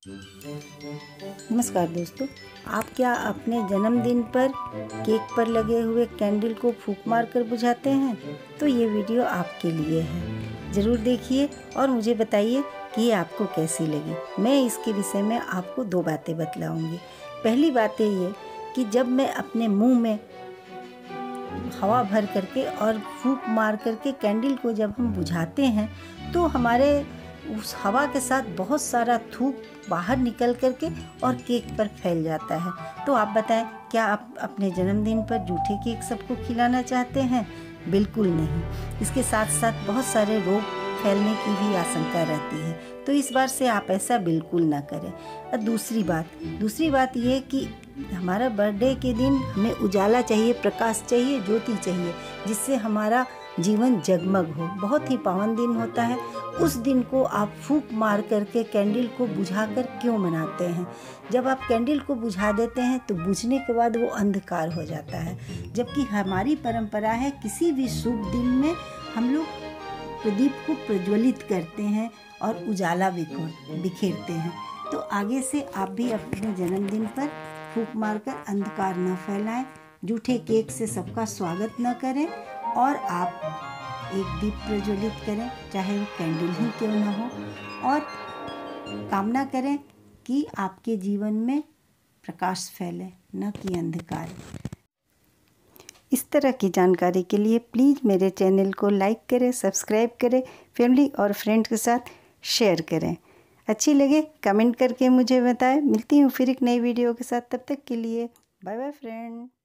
नमस्कार दोस्तों, आप क्या अपने जन्मदिन पर केक पर लगे हुए कैंडल को फूंक मारकर बुझाते हैं? तो ये वीडियो आपके लिए है। ज़रूर देखिए और मुझे बताइए कि ये आपको कैसी लगी। मैं इसके विषय में आपको 2 बातें बतलाऊंगी। पहली बात ये कि जब मैं अपने मुंह में हवा भर करके और फूंक मार करके कैंडल को जब हम बुझाते हैं तो हमारे उस हवा के साथ बहुत सारा थूक बाहर निकल करके और केक पर फैल जाता है। तो आप बताएं, क्या आप अपने जन्मदिन पर जूठे केक सबको खिलाना चाहते हैं? बिल्कुल नहीं। इसके साथ साथ बहुत सारे रोग फैलने की भी आशंका रहती है, तो इस बार से आप ऐसा बिल्कुल ना करें। और दूसरी बात ये कि हमारा बर्थडे के दिन हमें उजाला चाहिए, प्रकाश चाहिए, ज्योति चाहिए, जिससे हमारा जीवन जगमग हो। बहुत ही पावन दिन होता है। उस दिन को आप फूंक मार करके कैंडल को बुझाकर क्यों मनाते हैं? जब आप कैंडल को बुझा देते हैं तो बुझने के बाद वो अंधकार हो जाता है, जबकि हमारी परंपरा है किसी भी शुभ दिन में हम लोग प्रदीप को प्रज्वलित करते हैं और उजाला बिखेरते हैं। तो आगे से आप भी अपने जन्मदिन पर फूंक मारकर अंधकार न फैलाएं, जूठे केक से सबका स्वागत न करें और आप एक दीप प्रज्वलित करें, चाहे वो कैंडल ही क्यों न हो, और कामना करें कि आपके जीवन में प्रकाश फैले, न कि अंधकार। इस तरह की जानकारी के लिए प्लीज़ मेरे चैनल को लाइक करें, सब्सक्राइब करें, फैमिली और फ्रेंड्स के साथ शेयर करें। अच्छी लगे कमेंट करके मुझे बताएं। मिलती हूँ फिर एक नई वीडियो के साथ, तब तक के लिए बाय बाय फ्रेंड।